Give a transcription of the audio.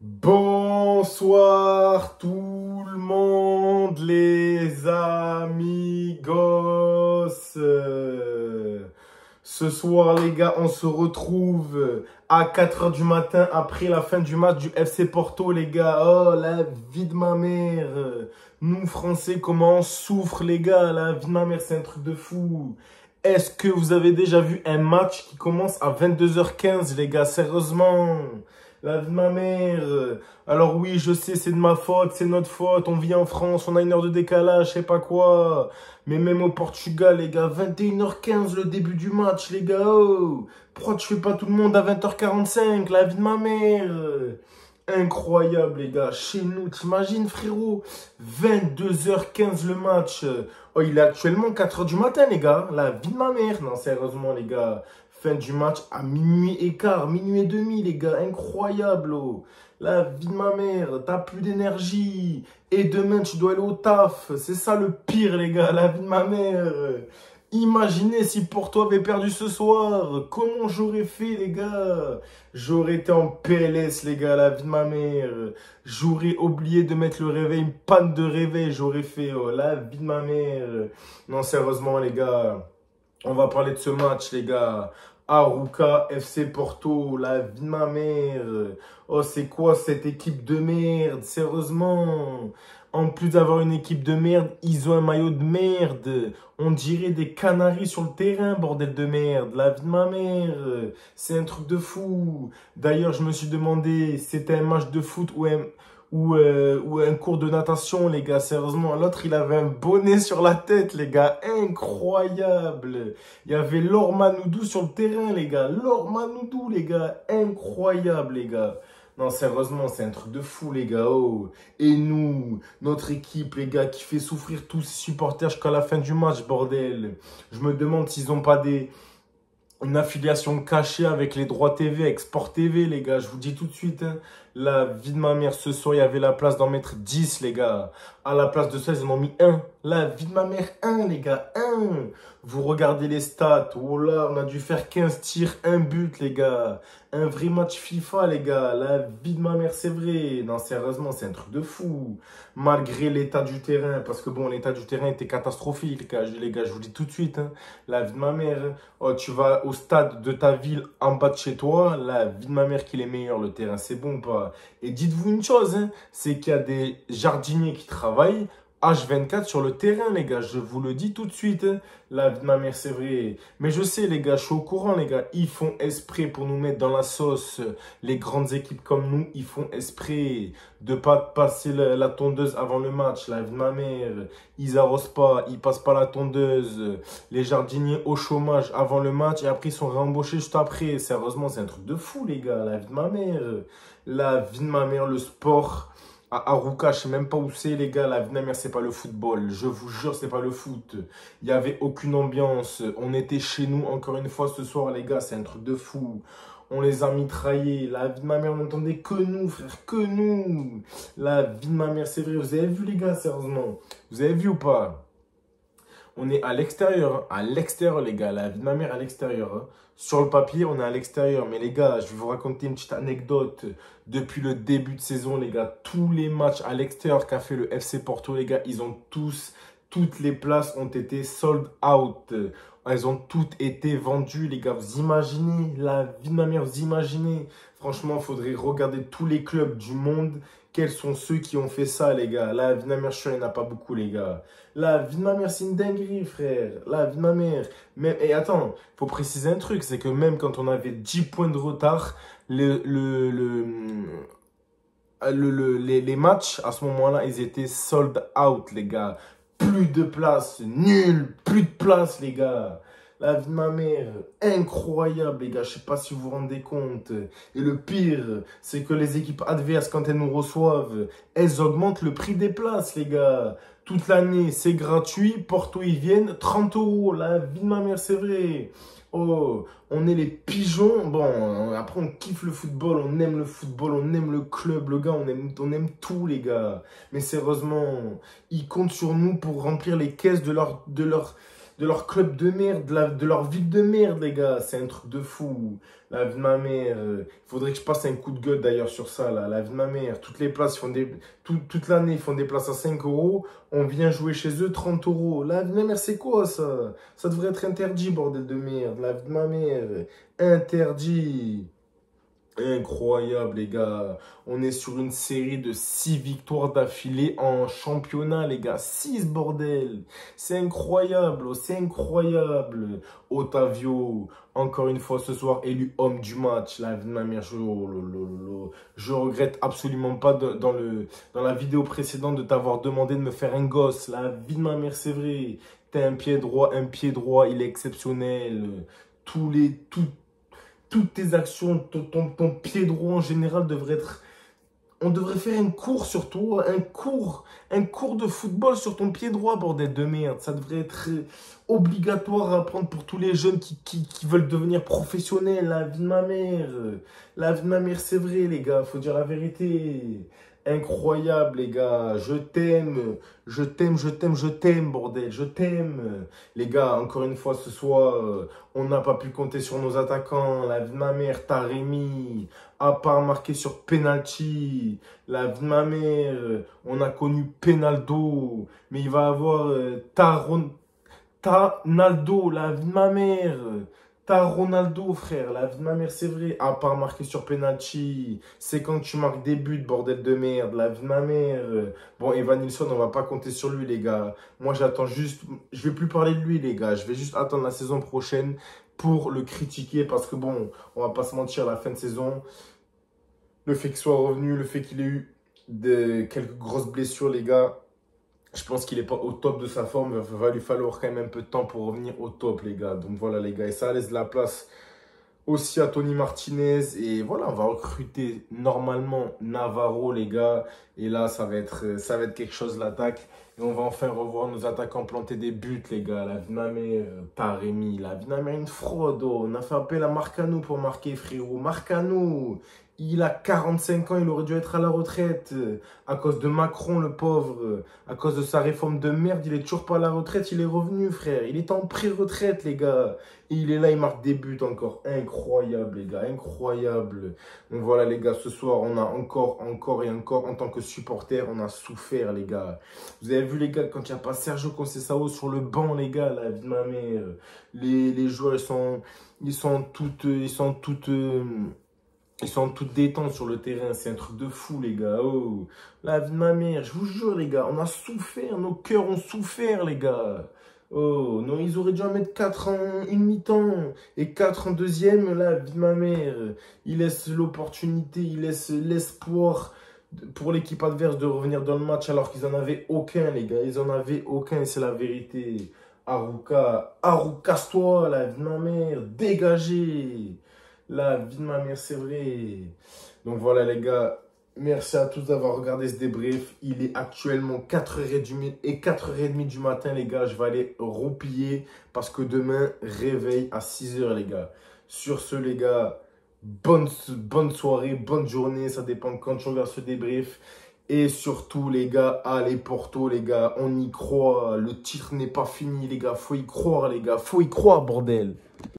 Bonsoir tout le monde les amigos. Ce soir les gars, on se retrouve à 4 h du matin après la fin du match du FC Porto les gars. Oh la vie de ma mère. Nous Français, comment on souffre les gars. La vie de ma mère, c'est un truc de fou. Est-ce que vous avez déjà vu un match qui commence à 22 h 15 les gars? Sérieusement, la vie de ma mère. Alors oui, je sais, c'est de ma faute, c'est notre faute. On vit en France, on a 1 heure de décalage, je sais pas quoi. Mais même au Portugal, les gars, 21 h 15 le début du match, les gars. Oh, pourquoi tu fais pas tout le monde à 20 h 45? La vie de ma mère. Incroyable, les gars. Chez nous, t'imagines, frérot? 22 h 15 le match. Oh, il est actuellement 4 h du matin, les gars. La vie de ma mère. Non, sérieusement, les gars. Fin du match à minuit et quart, minuit et demi, les gars. Incroyable, oh. La vie de ma mère. T'as plus d'énergie. Et demain, tu dois aller au taf. C'est ça le pire, les gars. La vie de ma mère. Imaginez si Porto avait perdu ce soir. Comment j'aurais fait, les gars? J'aurais été en PLS, les gars, la vie de ma mère. J'aurais oublié de mettre le réveil, une panne de réveil. J'aurais fait, oh, la vie de ma mère. Non, sérieusement, les gars. On va parler de ce match, les gars. Arouca, FC Porto, la vie de ma mère. Oh, c'est quoi cette équipe de merde? Sérieusement. En plus d'avoir une équipe de merde, ils ont un maillot de merde. On dirait des canaris sur le terrain, bordel de merde. La vie de ma mère. C'est un truc de fou. D'ailleurs, je me suis demandé si c'était un match de foot ou un cours de natation, les gars. Sérieusement, l'autre, il avait un bonnet sur la tête, les gars. Incroyable. Il y avait Laure Manoudou sur le terrain, les gars. Laure Manoudou, les gars. Incroyable, les gars. Non, sérieusement, c'est un truc de fou, les gars. Oh. Et nous, notre équipe, les gars, qui fait souffrir tous ses supporters jusqu'à la fin du match, bordel. Je me demande s'ils n'ont pas une affiliation cachée avec les droits TV, avec Sport TV, les gars. Je vous dis tout de suite, hein, la vie de ma mère, ce soir, il y avait la place d'en mettre 10, les gars. À la place de ça, ils en ont mis 1. La vie de ma mère, 1, les gars, 1. Vous regardez les stats. Oh là, on a dû faire 15 tirs, 1 but, les gars. Un vrai match FIFA, les gars. La vie de ma mère, c'est vrai. Non, sérieusement, c'est un truc de fou. Malgré l'état du terrain. Parce que bon, l'état du terrain était catastrophique, les gars. Je vous dis tout de suite, hein, la vie de ma mère. Oh, tu vas au stade de ta ville en bas de chez toi. La vie de ma mère qu'il est meilleur, le terrain. C'est bon ou pas? Et dites-vous une chose, hein, c'est qu'il y a des jardiniers qui travaillent H24 sur le terrain, les gars. Je vous le dis tout de suite. Hein. La vie de ma mère, c'est vrai. Mais je sais, les gars, je suis au courant, les gars. Ils font exprès pour nous mettre dans la sauce. Les grandes équipes comme nous, ils font exprès de pas passer la tondeuse avant le match. La vie de ma mère. Ils arrosent pas, ils passent pas la tondeuse. Les jardiniers au chômage avant le match et après ils sont réembauchés juste après. Sérieusement, c'est un truc de fou, les gars. La vie de ma mère. La vie de ma mère, le sport. À Arouca, je sais même pas où c'est, les gars. La vie de ma mère, c'est pas le football. Je vous jure, c'est pas le foot. Il y avait aucune ambiance. On était chez nous, encore une fois, ce soir, les gars. C'est un truc de fou. On les a mitraillés. La vie de ma mère, on n'entendait que nous, frère. Que nous. La vie de ma mère, c'est vrai. Vous avez vu, les gars, sérieusement? Vous avez vu ou pas? On est à l'extérieur, hein. À l'extérieur, les gars. La vie de ma mère à l'extérieur. Hein. Sur le papier, on est à l'extérieur. Mais les gars, je vais vous raconter une petite anecdote. Depuis le début de saison, les gars, tous les matchs à l'extérieur qu'a fait le FC Porto, les gars, toutes les places ont été sold out. Elles ont toutes été vendues, les gars. Vous imaginez la vie de ma mère, vous imaginez. Franchement, il faudrait regarder tous les clubs du monde. Quels sont ceux qui ont fait ça, les gars? La vie de ma mère, je suis sûr, il n'y en a pas beaucoup, les gars. La vie de ma mère, c'est une dinguerie, frère. La vie de ma mère. Mais, et attends, il faut préciser un truc. C'est que même quand on avait 10 points de retard, les matchs, à ce moment-là, ils étaient sold out, les gars. Plus de place, nul, plus de place, les gars. La vie de ma mère, incroyable, les gars. Je sais pas si vous vous rendez compte. Et le pire, c'est que les équipes adverses, quand elles nous reçoivent, elles augmentent le prix des places, les gars. Toute l'année, c'est gratuit. Porto, ils viennent, 30 €. La vie de ma mère, c'est vrai. Oh, on est les pigeons. Bon, après, on kiffe le football, on aime le club, le gars, on aime tout, les gars. Mais sérieusement, ils comptent sur nous pour remplir les caisses de leur de leur club de merde, de leur ville de merde, les gars. C'est un truc de fou. La vie de ma mère. Il faudrait que je passe un coup de gueule d'ailleurs sur ça, là. La vie de ma mère. Toutes les places, toute l'année, ils font des places à 5 euros. On vient jouer chez eux 30 euros. La vie de ma mère, c'est quoi ça? Ça devrait être interdit, bordel de merde. La vie de ma mère. Interdit. Incroyable, les gars. On est sur une série de 6 victoires d'affilée en championnat, les gars. 6 bordel. C'est incroyable, oh, c'est incroyable. Otavio, encore une fois ce soir, élu homme du match. La vie de ma mère, je regrette absolument pas dans la vidéo précédente de t'avoir demandé de me faire un gosse. La vie de ma mère, c'est vrai. T'as un pied droit, il est exceptionnel. Tous les, tout, Toutes tes actions, ton pied droit en général devrait être... On devrait faire un cours sur toi, un cours de football sur ton pied droit, bordel de merde. Ça devrait être obligatoire à apprendre pour tous les jeunes qui veulent devenir professionnels. La vie de ma mère. La vie de ma mère, c'est vrai, les gars. Faut dire la vérité. Incroyable, les gars. Je t'aime. Je t'aime, je t'aime, je t'aime, bordel. Je t'aime. Les gars, encore une fois, ce soir, on n'a pas pu compter sur nos attaquants. La vie de ma mère, Taremi, à part marqué sur penalty. La vie de ma mère, on a connu Penaldo. Mais il va avoir Naldo, la vie de ma mère. T'as Ronaldo, frère, la vie de ma mère, c'est vrai. À part marquer sur penalty, c'est quand tu marques des buts, bordel de merde, la vie de ma mère. Bon, Evan Nilsson, on va pas compter sur lui, les gars. Moi, j'attends juste... Je vais plus parler de lui, les gars. Je vais juste attendre la saison prochaine pour le critiquer. Parce que bon, on va pas se mentir, la fin de saison, le fait qu'il soit revenu, le fait qu'il ait eu quelques grosses blessures, les gars, je pense qu'il n'est pas au top de sa forme. Il va lui falloir quand même un peu de temps pour revenir au top, les gars. Donc voilà, les gars. Et ça laisse de la place aussi à Tony Martinez. Et voilà, on va recruter normalement Navarro, les gars. Et là, ça va être quelque chose, l'attaque. Et on va enfin revoir nos attaquants planter des buts, les gars. La Vinamé, Taremi. La Vinamé, une fraude. Oh. On a fait appel à Marcano pour marquer, frérot. Marcano. Il a 45 ans, il aurait dû être à la retraite. À cause de Macron, le pauvre. À cause de sa réforme de merde, il est toujours pas à la retraite. Il est revenu, frère. Il est en pré-retraite, les gars. Et il est là, il marque des buts encore. Incroyable, les gars. Incroyable. Donc voilà, les gars. Ce soir, on a encore, en tant que supporter, on a souffert, les gars. Vous avez vu, les gars, quand il n'y a pas Sergio Conceição sur le banc, les gars, la vie de ma mère. Les joueurs, ils sont toutes détentes sur le terrain. C'est un truc de fou, les gars. Oh, la vie de ma mère. Je vous jure, les gars. On a souffert. Nos cœurs ont souffert, les gars. Oh, non, ils auraient dû en mettre 4 en une mi-temps et 4 en deuxième. La vie de ma mère. Ils laissent l'opportunité, ils laissent l'espoir pour l'équipe adverse de revenir dans le match alors qu'ils n'en avaient aucun, les gars. Ils n'en avaient aucun, c'est la vérité. Casse-toi, la vie de ma mère. Dégagez. La vie de ma mère, c'est vrai. Donc voilà, les gars. Merci à tous d'avoir regardé ce débrief. Il est actuellement 4h30 du matin, les gars. Je vais aller roupiller parce que demain, réveil à 6h, les gars. Sur ce, les gars, bonne soirée, bonne journée. Ça dépend quand tu regardes ce débrief. Et surtout, les gars, allez Porto, les gars. On y croit. Le titre n'est pas fini, les gars. Faut y croire, les gars. Faut y croire, bordel.